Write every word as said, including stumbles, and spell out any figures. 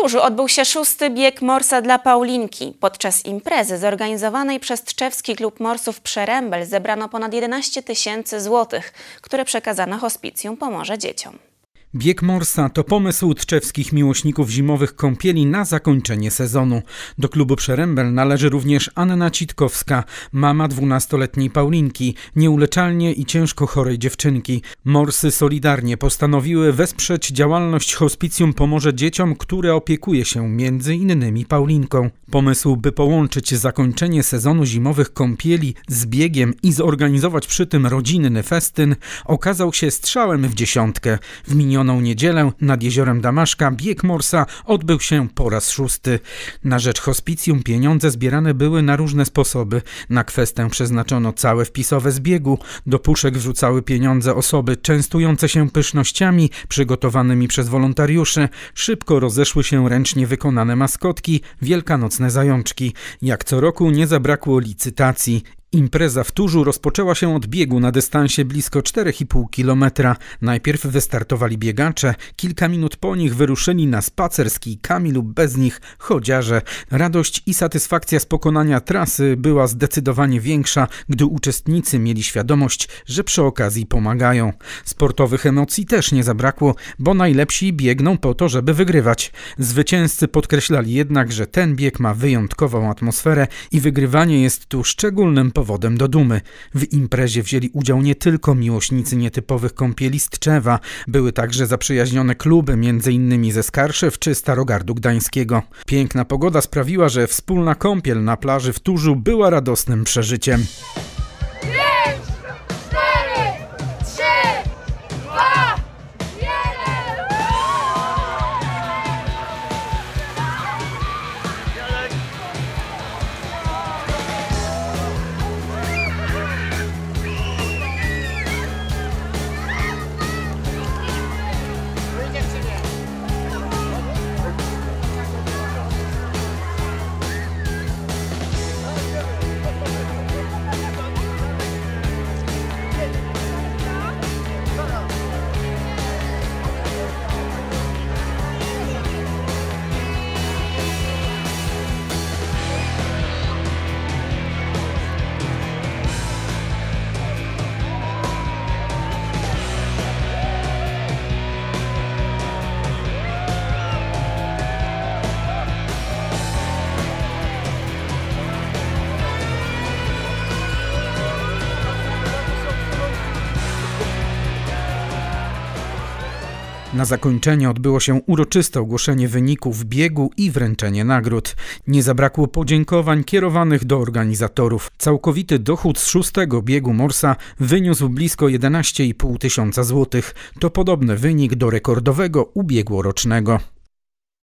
Turzu odbył się szósty bieg Morsa dla Paulinki. Podczas imprezy zorganizowanej przez Tczewski Klub Morsów Przerębel zebrano ponad jedenaście tysięcy złotych, które przekazano hospicjum Pomoże Dzieciom. Bieg Morsa to pomysł tczewskich miłośników zimowych kąpieli na zakończenie sezonu. Do klubu Przerębel należy również Anna Citkowska, mama dwunastoletniej Paulinki, nieuleczalnie i ciężko chorej dziewczynki. Morsy solidarnie postanowiły wesprzeć działalność hospicjum Pomoże Dzieciom, które opiekuje się między innymi Paulinką. Pomysł, by połączyć zakończenie sezonu zimowych kąpieli z biegiem i zorganizować przy tym rodzinny festyn, okazał się strzałem w dziesiątkę. W minioną niedzielę nad jeziorem Damaszka bieg Morsa odbył się po raz szósty. Na rzecz hospicjum pieniądze zbierane były na różne sposoby. Na kwestę przeznaczono całe wpisowe z biegu. Do puszek wrzucały pieniądze osoby częstujące się pysznościami przygotowanymi przez wolontariuszy. Szybko rozeszły się ręcznie wykonane maskotki, wielkanocne zajączki. Jak co roku nie zabrakło licytacji. Impreza w Turzu rozpoczęła się od biegu na dystansie blisko czterech i pół kilometra. Najpierw wystartowali biegacze, kilka minut po nich wyruszyli na spacer z kijkami lub bez nich chodziarze. Radość i satysfakcja z pokonania trasy była zdecydowanie większa, gdy uczestnicy mieli świadomość, że przy okazji pomagają. Sportowych emocji też nie zabrakło, bo najlepsi biegną po to, żeby wygrywać. Zwycięzcy podkreślali jednak, że ten bieg ma wyjątkową atmosferę i wygrywanie jest tu szczególnym powodem do dumy. W imprezie wzięli udział nie tylko miłośnicy nietypowych kąpieli z Tczewa. Były także zaprzyjaźnione kluby, między innymi ze Skarszew czy Starogardu Gdańskiego. Piękna pogoda sprawiła, że wspólna kąpiel na plaży w Turzu była radosnym przeżyciem. Na zakończenie odbyło się uroczyste ogłoszenie wyników biegu i wręczenie nagród. Nie zabrakło podziękowań kierowanych do organizatorów. Całkowity dochód z szóstego biegu Morsa wyniósł blisko jedenaście i pół tysiąca złotych. To podobny wynik do rekordowego ubiegłorocznego.